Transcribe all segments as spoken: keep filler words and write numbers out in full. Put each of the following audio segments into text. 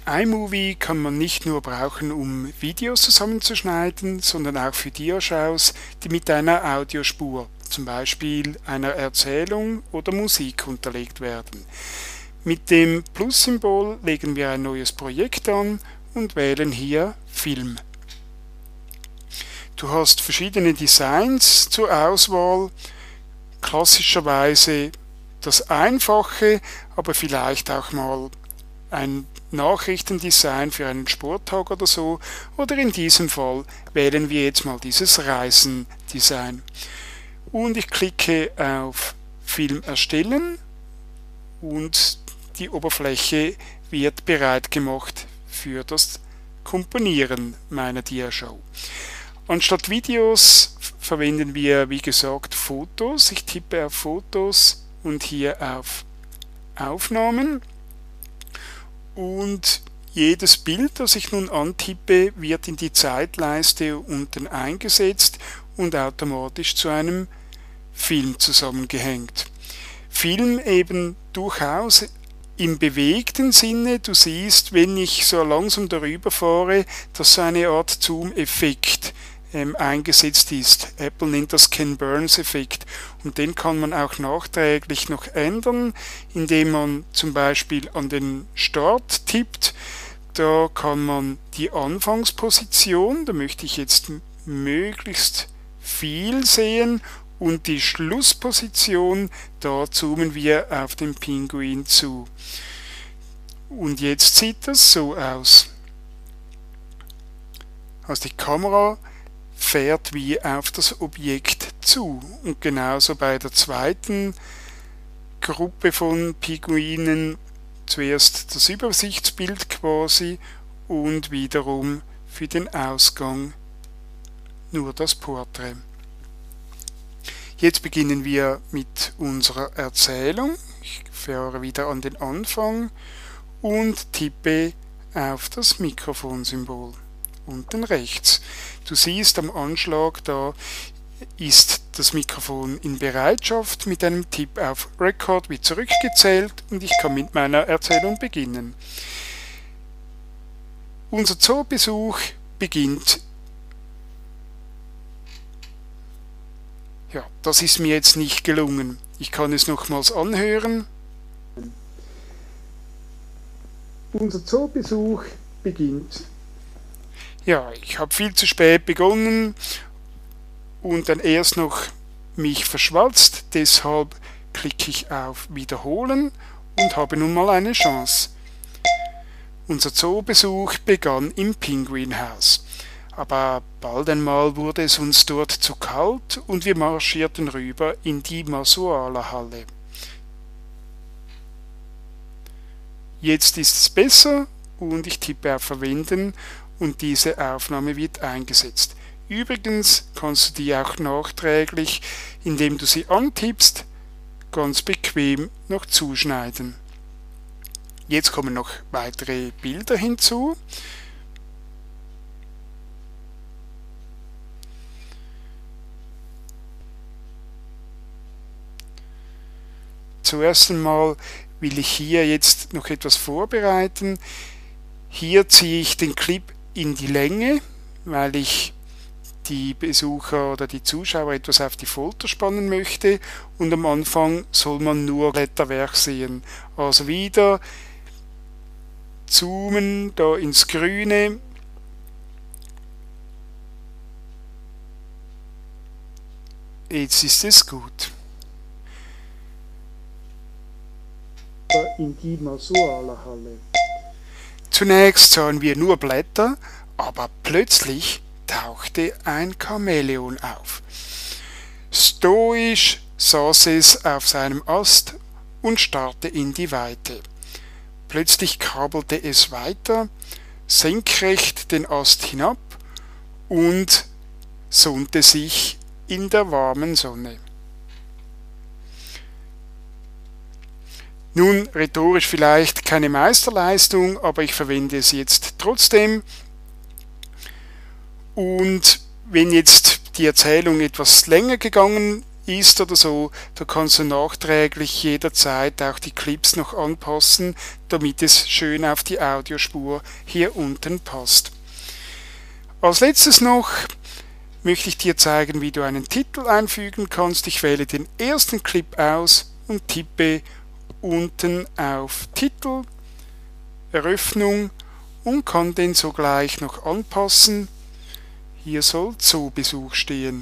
iMovie kann man nicht nur brauchen, um Videos zusammenzuschneiden, sondern auch für Diashows, die mit einer Audiospur, zum Beispiel einer Erzählung oder Musik unterlegt werden. Mit dem Plus-Symbol legen wir ein neues Projekt an und wählen hier Film. Du hast verschiedene Designs zur Auswahl, klassischerweise das einfache, aber vielleicht auch mal ein Nachrichtendesign für einen Sporttag oder so, oder in diesem Fall wählen wir jetzt mal dieses Reisendesign. Und ich klicke auf Film erstellen und die Oberfläche wird bereit gemacht für das Komponieren meiner Diashow. Anstatt Videos verwenden wir, wie gesagt, Fotos. Ich tippe auf Fotos und hier auf Aufnahmen. Und jedes Bild, das ich nun antippe, wird in die Zeitleiste unten eingesetzt und automatisch zu einem Film zusammengehängt. Film eben durchaus im bewegten Sinne. Du siehst, wenn ich so langsam darüber fahre, dass so eine Art Zoom-Effekt ähm, eingesetzt ist. Apple nennt das Ken Burns-Effekt. Und den kann man auch nachträglich noch ändern, indem man zum Beispiel an den Start tippt. Da kann man die Anfangsposition, da möchte ich jetzt möglichst viel sehen, und die Schlussposition, da zoomen wir auf den Pinguin zu. Und jetzt sieht das so aus. Also die Kamera fährt wie auf das Objekt zu. Und genauso bei der zweiten Gruppe von Pinguinen zuerst das Übersichtsbild quasi und wiederum für den Ausgang nur das Porträt. Jetzt beginnen wir mit unserer Erzählung. Ich fahre wieder an den Anfang und tippe auf das Mikrofonsymbol unten rechts. Du siehst am Anschlag, da ist das Mikrofon in Bereitschaft. Mit einem Tipp auf Record wird zurückgezählt und ich kann mit meiner Erzählung beginnen. Unser Zoobesuch beginnt. Ja, das ist mir jetzt nicht gelungen. Ich kann es nochmals anhören. Unser Zoobesuch beginnt. Ja, ich habe viel zu spät begonnen und dann erst noch mich verschwatzt. Deshalb klicke ich auf Wiederholen und habe nun mal eine Chance. Unser Zoobesuch begann im Pinguinhaus. Aber bald einmal wurde es uns dort zu kalt und wir marschierten rüber in die Masuala-Halle. Jetzt ist es besser und ich tippe auf Verwenden und diese Aufnahme wird eingesetzt. Übrigens kannst du die auch nachträglich, indem du sie antippst, ganz bequem noch zuschneiden. Jetzt kommen noch weitere Bilder hinzu. Zuerst einmal will ich hier jetzt noch etwas vorbereiten. Hier ziehe ich den Clip in die Länge, weil ich die Besucher oder die Zuschauer etwas auf die Folter spannen möchte, und am Anfang soll man nur Blätterwerk sehen. Also wieder zoomen da ins Grüne. Jetzt ist es gut. In die Masuala-Halle. Zunächst sahen wir nur Blätter, aber plötzlich tauchte ein Chamäleon auf. Stoisch saß es auf seinem Ast und starrte in die Weite. Plötzlich krabbelte es weiter, senkrecht den Ast hinab und sonnte sich in der warmen Sonne. Nun, rhetorisch vielleicht keine Meisterleistung, aber ich verwende es jetzt trotzdem. Und wenn jetzt die Erzählung etwas länger gegangen ist oder so, da kannst du nachträglich jederzeit auch die Clips noch anpassen, damit es schön auf die Audiospur hier unten passt. Als letztes noch möchte ich dir zeigen, wie du einen Titel einfügen kannst. Ich wähle den ersten Clip aus und tippe unten auf Titel, Eröffnung und kann den sogleich noch anpassen. Hier soll Zoobesuch stehen.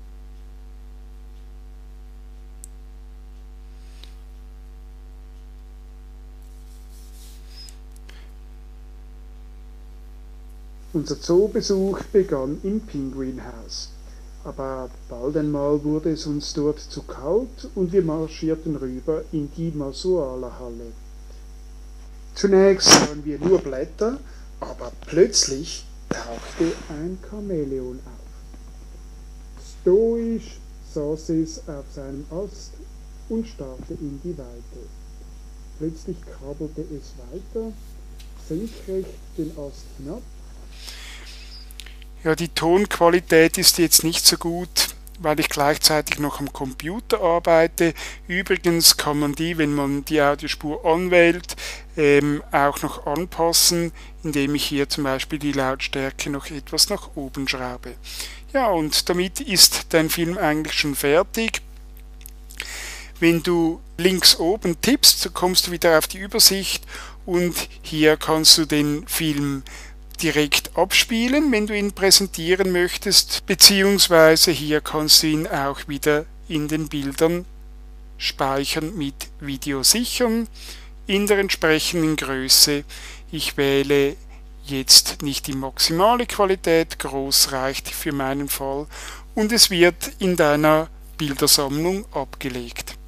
Unser Zoobesuch begann im Pinguinhaus, aber bald einmal wurde es uns dort zu kalt und wir marschierten rüber in die Masuala-Halle. Zunächst sahen wir nur Blätter, aber plötzlich tauchte ein Chamäleon auf. Stoisch saß es auf seinem Ast und starrte in die Weite. Plötzlich krabbelte es weiter, senkrecht den Ast hinab. Ja, die Tonqualität ist jetzt nicht so gut, weil ich gleichzeitig noch am Computer arbeite. Übrigens kann man die, wenn man die Audiospur anwählt, ähm, auch noch anpassen, indem ich hier zum Beispiel die Lautstärke noch etwas nach oben schraube. Ja, und damit ist dein Film eigentlich schon fertig. Wenn du links oben tippst, so kommst du wieder auf die Übersicht und hier kannst du den Film direkt abspielen, wenn du ihn präsentieren möchtest, beziehungsweise hier kannst du ihn auch wieder in den Bildern speichern mit Video sichern in der entsprechenden Größe. Ich wähle jetzt nicht die maximale Qualität, groß reicht für meinen Fall und es wird in deiner Bildersammlung abgelegt.